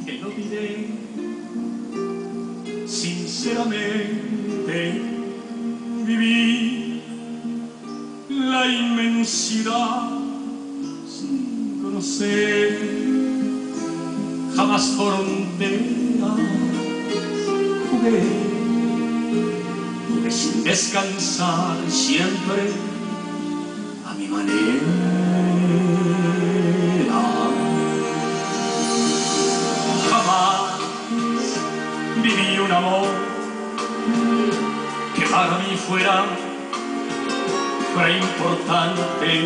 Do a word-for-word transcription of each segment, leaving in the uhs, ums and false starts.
te lo diré sinceramente. Viví la inmensidad sin conocer jamás fronteras. Jugué, jugué sin descansar, siempre a mi manera. Jamás viví un amor que para mí fuera, fuera importante.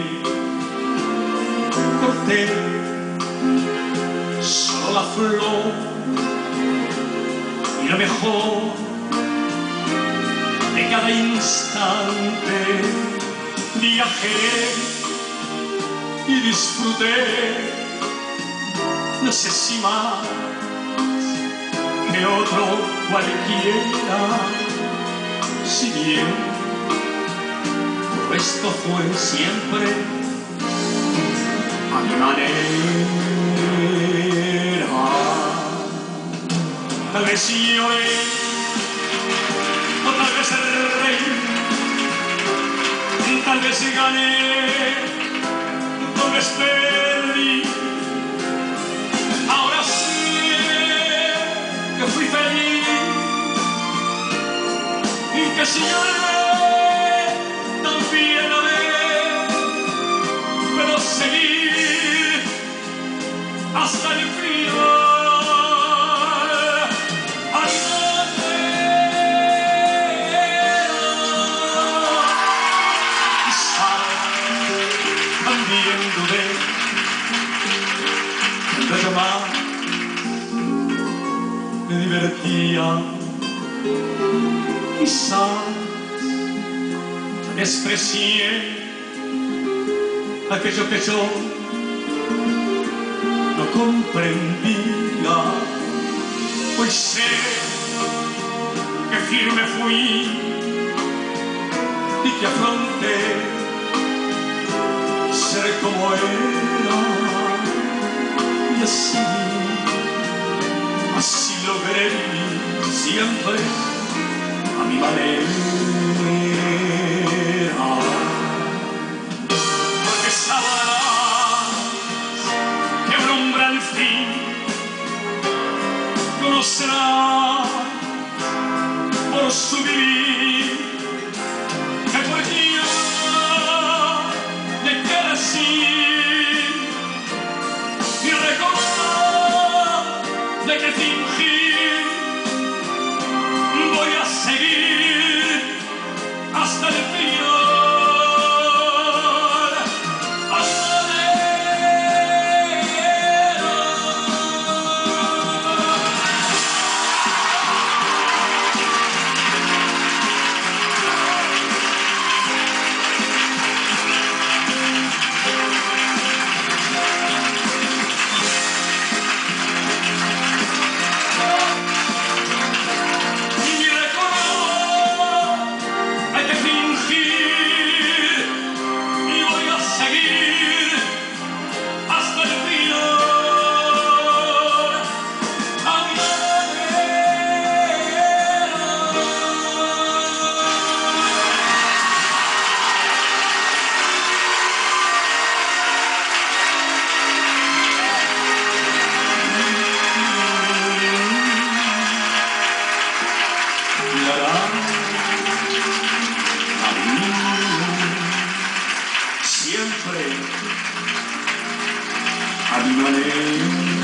Corté solo la flor y lo mejor de cada instante. Viajé y disfruté, no sé si más que otro cualquiera. Si bien todo esto fue siempre a mi manera. Tal vez lloré, o tal vez reí, tal vez gané, tal vez perdí. Ahora sí que fui feliz y que si lloré también amé. Puedo seguir hasta el final. También dudé, mientras yo más me divertía. Quizás desprecié aquello que yo no comprendía. Pues sé que firme fui y que afronté ser como era, y así, así logré vivir siempre a mi manera. Porque sabrás que un hombre al fin conocerá por su vivir que cualquiera le queda así, y recordar de que fingir voy a seguir hasta el final. Siempre a mi manera.